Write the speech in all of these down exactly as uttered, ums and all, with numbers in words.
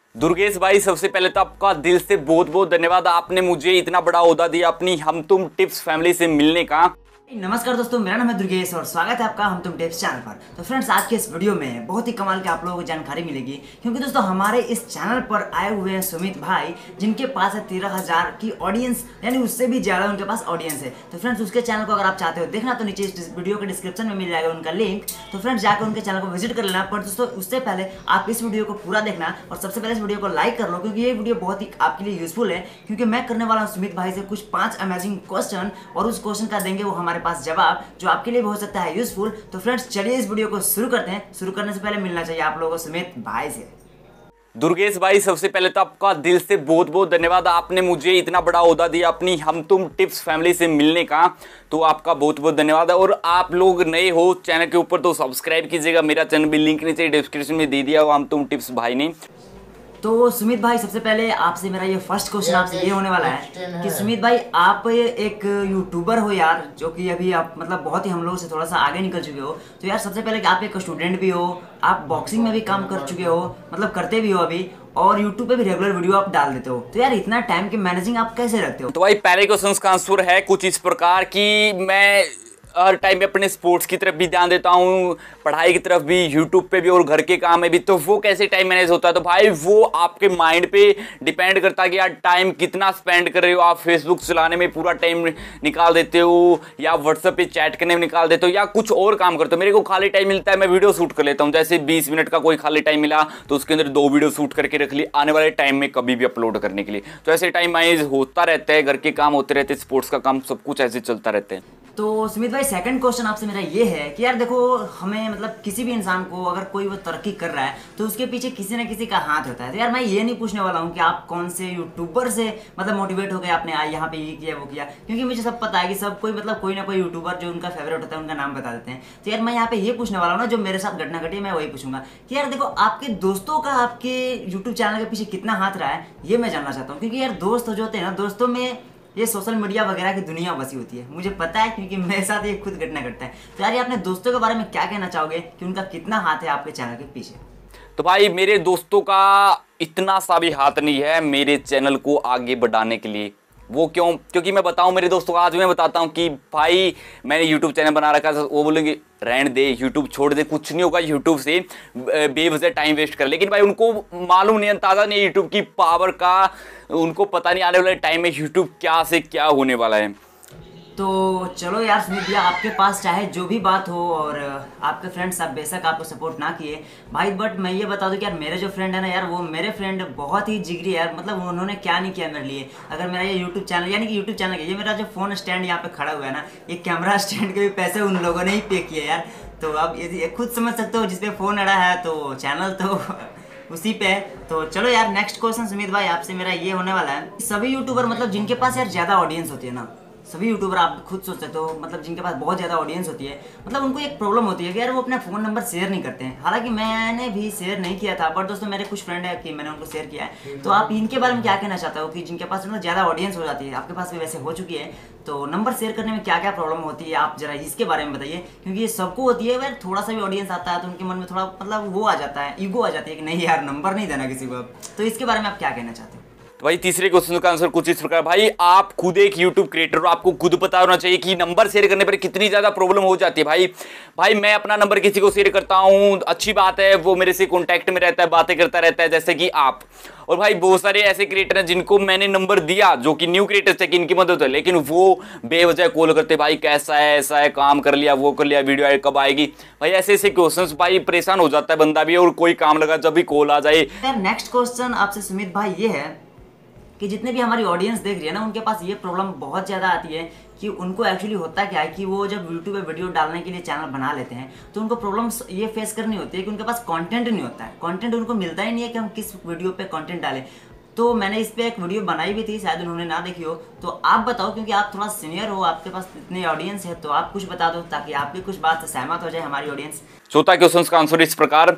दुर्गेश भाई, सबसे पहले तो आपका दिल से बहुत बहुत धन्यवाद। आपने मुझे इतना बड़ा ओहदा दिया अपनी हम तुम टिप्स फैमिली से मिलने का। नमस्कार दोस्तों, मेरा नाम है दुर्गेश और स्वागत है आपका हम तुम टिप्स चैनल पर। तो फ्रेंड्स, आज के इस वीडियो में बहुत ही कमाल की आप लोगों को जानकारी मिलेगी, क्योंकि दोस्तों हमारे इस चैनल पर आए हुए हैं सुमित भाई, जिनके पास है तेरह हजार की ऑडियंस, यानी उससे भी ज्यादा उनके पास ऑडियंस है। तो फ्रेंड्स, उसके चैनल को अगर आप चाहते हो देखना तो नीचे इस वीडियो के डिस्क्रिप्शन में मिल जाएगा उनका लिंक। तो फ्रेंड्स, जाकर उनके चैनल को विजिट कर लेना। पर दोस्तों उससे पहले आप इस वीडियो को पूरा देखना और सबसे पहले इस वीडियो को लाइक कर लो, क्योंकि ये वीडियो बहुत ही आपके लिए यूजफुल है। क्योंकि मैं करने वाला हूँ सुमित भाई से कुछ पांच अमेजिंग क्वेश्चन, और उस क्वेश्चन का देंगे वो हमारे पास जवाब, जो आपके लिए हो सकता है यूजफुल। तो फ्रेंड्स, चलिए इस वीडियो को शुरू करते हैं। शुरू करने से पहले मिलना चाहिए आप लोगों को सुमित भाई से। दुर्गेश भाई, सबसे पहले तो आपका दिल से बहुत बहुत धन्यवाद। आपने मुझे इतना बड़ा ओहदा दिया अपनी हम तुम टिप्स फैमिली से मिलने का, तो आपका बहुत बहुत धन्यवाद है। और आप लोग नए हो चैनल के ऊपर तो सब्सक्राइब कीजिएगा। मेरा चैनल भी लिंक नीचे डिस्क्रिप्शन में दे दिया हुआ हम तुम टिप्स भाई ने। तो सुमित भाई, सबसे पहले आपसे मेरा ये फर्स्ट क्वेश्चन आपसे ये होने वाला है कि सुमित भाई, आप एक यूट्यूबर हो यार, जो कि अभी आप मतलब बहुत ही हम लोगों से थोड़ा सा आगे निकल चुके हो। तो यार सबसे पहले कि आप एक स्टूडेंट भी हो, आप बॉक्सिंग में भी काम कर चुके हो, मतलब करते भी हो अभी, और यूट्यूब पे भी रेगुलर वीडियो आप डाल देते हो। तो यार इतना टाइम की मैनेजिंग आप कैसे रखते हो? तो भाई, पहले क्वेश्चन का आंसर है कुछ इस प्रकार कि मैं हर टाइम में अपने स्पोर्ट्स की तरफ भी ध्यान देता हूँ, पढ़ाई की तरफ भी, यूट्यूब पे भी और घर के काम में भी। तो वो कैसे टाइम मैनेज होता है? तो भाई वो आपके माइंड पे डिपेंड करता है कि यार टाइम कितना स्पेंड कर रहे हो। आप फेसबुक चलाने में पूरा टाइम निकाल देते हो, या व्हाट्सएप पे चैट करने में निकाल देते हो, या कुछ और काम करते हो। मेरे को खाली टाइम मिलता है, मैं वीडियो शूट कर लेता हूँ। जैसे बीस मिनट का कोई खाली टाइम मिला तो उसके अंदर दो वीडियो शूट करके रख ली, आने वाले टाइम में कभी भी अपलोड करने के लिए। तो ऐसे टाइम मैनेज होता रहता है, घर के काम होते रहते हैं, स्पोर्ट्स का काम, सब कुछ ऐसे चलता रहता है। तो सुमित भाई, सेकंड क्वेश्चन आपसे मेरा ये है कि यार देखो, हमें मतलब किसी भी इंसान को अगर कोई वो तरक्की कर रहा है तो उसके पीछे किसी ना किसी का हाथ होता है। तो यार मैं ये नहीं पूछने वाला हूँ कि आप कौन से यूट्यूबर से मतलब मोटिवेट हो गए, आपने यहाँ पे ये किया वो किया, क्योंकि मुझे सब पता है कि सब कोई मतलब कोई ना कोई यूट्यूबर जो उनका फेवरेट होता है उनका नाम बता देते हैं। तो यार मैं यहाँ पे ये पूछने वाला हूँ ना, जो मेरे साथ घटना घटी मैं वही पूछूंगा कि यार देखो, आपके दोस्तों का आपके यूट्यूब चैनल के पीछे कितना हाथ रहा है, ये मैं जानना चाहता हूँ। क्योंकि यार दोस्त जो होते हैं ना, दोस्तों में ये सोशल मीडिया वगैरह की दुनिया बसी होती है, मुझे पता है, क्योंकि मेरे साथ ये खुद घटना घटता है। तो यार ये अपने दोस्तों के बारे में क्या कहना चाहोगे कि उनका कितना हाथ है आपके चैनल के पीछे? तो भाई, मेरे दोस्तों का इतना सा भी हाथ नहीं है मेरे चैनल को आगे बढ़ाने के लिए। वो क्यों? क्योंकि मैं बताऊं मेरे दोस्तों को, आज मैं बताता हूं कि भाई मैंने यूट्यूब चैनल बना रखा है। वो बोलेंगे रहने दे, यूट्यूब छोड़ दे, कुछ नहीं होगा यूट्यूब से, बेवजह टाइम वेस्ट कर। लेकिन भाई उनको मालूम नहीं, अंदाजा नहीं यूट्यूब की पावर का, उनको पता नहीं आने वाले टाइम में यूट्यूब क्या से क्या होने वाला है। तो चलो यार सुमित भैया, आपके पास चाहे जो भी बात हो, और आपके फ्रेंड्स सब बेशक आपको सपोर्ट ना किए भाई, बट मैं ये बता दूं कि यार मेरे जो फ्रेंड है ना यार, वो मेरे फ्रेंड बहुत ही जिगरी है यार। मतलब उन्होंने क्या नहीं किया मेरे लिए। अगर मेरा ये यूट्यूब चैनल, यानी कि यूट्यूब चैनल ये मेरा जो फोन स्टैंड यहाँ पे खड़ा हुआ है ना, ये कैमरा स्टैंड के भी पैसे उन लोगों ने ही पे किए यार। तो अब ये खुद समझ सकते हो, जिसपे फोन अड़ा है तो चैनल तो उसी पे है। तो चलो यार, नेक्स्ट क्वेश्चन सुमित भाई आपसे मेरा ये होने वाला है, सभी यूट्यूबर मतलब जिनके पास यार ज्यादा ऑडियंस होती है ना, सभी यूट्यूबर आप खुद सोच सकते हो, मतलब जिनके पास बहुत ज़्यादा ऑडियंस होती है, मतलब उनको एक प्रॉब्लम होती है कि यार वो अपना फ़ोन नंबर शेयर नहीं करते हैं। हालांकि मैंने भी शेयर नहीं किया था, बट दोस्तों मेरे कुछ फ्रेंड है कि मैंने उनको शेयर किया है। तो आप इनके बारे में क्या कहना चाहते हो कि जिनके पास मतलब ज़्यादा ऑडियंस हो जाती है, आपके पास भी वैसे हो चुकी है, तो नंबर शेयर करने में क्या क्या प्रॉब्लम होती है, आप जरा इसके बारे में बताइए। क्योंकि ये सबको होती है यार, थोड़ा सा भी ऑडियंस आता है तो उनके मन में थोड़ा मतलब वो आ जाता है, ईगो आ जाती है कि नहीं यार नंबर नहीं देना किसी को। तो इसके बारे में आप क्या कहना चाहते हो? तो भाई, तीसरे क्वेश्चन का आंसर कुछ इस प्रकार, भाई आप खुद एक यूट्यूब क्रिएटर हो, आपको खुद पता होना चाहिए कि नंबर शेयर करने पर कितनी ज्यादा प्रॉब्लम हो जाती है। भाई भाई मैं अपना नंबर किसी को शेयर करता हूं, अच्छी बात है, वो मेरे से कांटेक्ट में रहता है, बातें करता रहता है, जैसे कि आप। और भाई बहुत सारे ऐसे क्रिएटर हैं जिनको मैंने नंबर दिया, जो कि न्यू क्रिएटर्स थे, कि इनकी मदद है, लेकिन वो बेवजह कॉल करते, भाई कैसा है, ऐसा है, काम कर लिया, वो कर लिया, वीडियो कब आएगी। भाई ऐसे ऐसे क्वेश्चंस, भाई परेशान हो जाता है बंदा भी, और कोई काम लगा जब भी कॉल आ जाए। नेक्स्ट क्वेश्चन आपसे सुमित भाई ये है कि जितने भी हमारी ऑडियंस देख रही है ना, उनके पास ये प्रॉब्लम बहुत ज़्यादा आती है कि उनको एक्चुअली होता क्या है कि वो जब यूट्यूब पे वीडियो डालने के लिए चैनल बना लेते हैं तो उनको प्रॉब्लम्स ये फेस करनी होती है कि उनके पास कंटेंट नहीं होता है, कंटेंट उनको मिलता ही नहीं है कि हम किस वीडियो पे कंटेंट डालें। तो मैंने इस पर एक वीडियो बनाई भी थी, शायद उन्होंने ना देखी हो। तो आप बताओ, क्योंकि आप थोड़ा सीनियर हो, आपके पास इतनी ऑडियंस है, तो आप कुछ बता दो ताकि आपकी कुछ बात से सहमत हो जाए हमारी ऑडियंस। चौथा क्वेश्चन का आंसर इस प्रकार,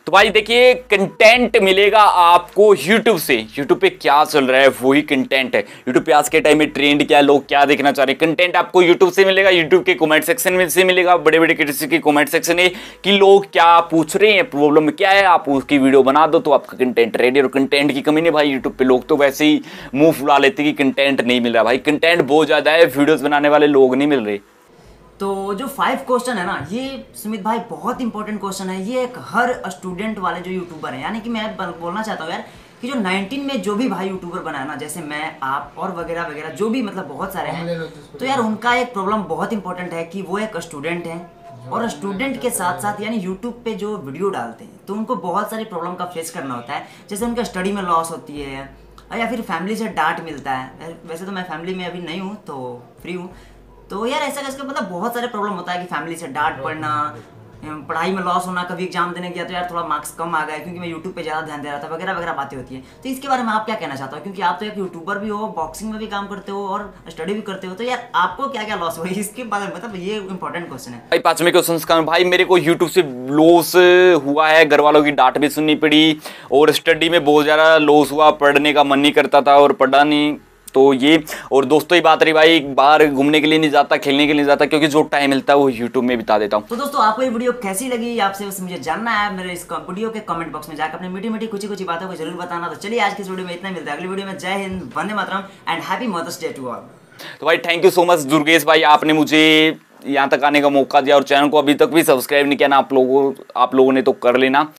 तो भाई देखिए, कंटेंट मिलेगा आपको यूट्यूब से। यूट्यूब पे क्या चल रहा है वही कंटेंट है। यूट्यूब पे आज के टाइम में ट्रेंड क्या है, लोग क्या देखना चाह रहे हैं, कंटेंट आपको यूट्यूब से मिलेगा। यूट्यूब के कमेंट सेक्शन में से मिलेगा, बड़े बड़े किसी के कमेंट सेक्शन है कि लोग क्या पूछ रहे हैं, प्रॉब्लम क्या है, आप उसकी वीडियो बना दो तो आपका कंटेंट रेडी। और कंटेंट की कमी नहीं भाई यूट्यूब पे, लोग तो वैसे ही मुंह फुला लेते कि कंटेंट नहीं मिल रहा। भाई कंटेंट बहुत ज्यादा है, वीडियोस बनाने वाले लोग नहीं मिल रहे। तो जो फाइव क्वेश्चन है ना, ये सुमित भाई बहुत इंपॉर्टेंट क्वेश्चन है। ये एक हर स्टूडेंट वाले जो यूट्यूबर हैं, यानी कि मैं बोलना चाहता हूँ यार कि जो नाइनटीन में जो भी भाई यूट्यूबर बना है ना, जैसे मैं, आप और वगैरह वगैरह जो भी मतलब बहुत सारे हैं, तो यार उनका एक प्रॉब्लम बहुत इंपॉर्टेंट है कि वो एक स्टूडेंट हैं और स्टूडेंट के साथ साथ यानी यूट्यूब पे जो वीडियो डालते हैं तो उनको बहुत सारी प्रॉब्लम का फेस करना होता है। जैसे उनका स्टडी में लॉस होती है या फिर फैमिली से डांट मिलता है। वैसे तो मैं फैमिली में अभी नहीं हूँ, तो फ्री हूँ। तो यार ऐसा कैसे मतलब बहुत सारे प्रॉब्लम होता है कि फैमिली से डांट पड़ना, पढ़ाई में लॉस होना, कभी एग्जाम देने गया तो यार थोड़ा मार्क्स कम आ गए क्योंकि मैं यूट्यूब पे ज़्यादा ध्यान दे रहा था, वगैरह वगैरह बातें होती है। तो इसके बारे में आप क्या कहना चाहते हो, क्योंकि आप तो एक यूट्यूबर भी हो, बॉक्सिंग में भी काम करते हो और स्टडी भी करते हो, तो यार आपको क्या क्या लॉस हुआ इसके बारे में, मतलब ये इंपॉर्टेंट क्वेश्चन है भाई। पांचवें क्वेश्चन का भाई, मेरे को यूट्यूब से लॉस हुआ है, घर वालों की डांट भी सुननी पड़ी और स्टडी में बहुत ज़्यादा लॉस हुआ, पढ़ने का मन नहीं करता था और पढ़ा नहीं। तो ये और दोस्तों की बात रही भाई, बाहर घूमने के लिए नहीं जाता, खेलने के लिए नहीं जाता, क्योंकि जो टाइम मिलता है वो यूट्यूब में बिता देता हूँ। तो दोस्तों आपको ये वीडियो कैसी लगी, आपसे बस मुझे जानना है। मेरे इस वीडियो के कमेंट बॉक्स में जाकर अपनी मीठी मीठी कुछ कुछ बातों को जरूर बताना। तो चलिए आज की इस वीडियो में इतना, मिलता है अगली वीडियो में। Jai Hind, Vande Mataram and happy mother's day to all. तो भाई thank you so much Durgesh भाई, आपने मुझे यहाँ तक आने का मौका दिया और चैनल को अभी तक भी सब्सक्राइब नहीं किया ना आप लोगों आप लोगों ने तो कर लेना।